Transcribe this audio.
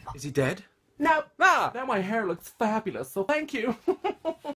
Is he dead? No. Ah! Now my hair looks fabulous, so thank you.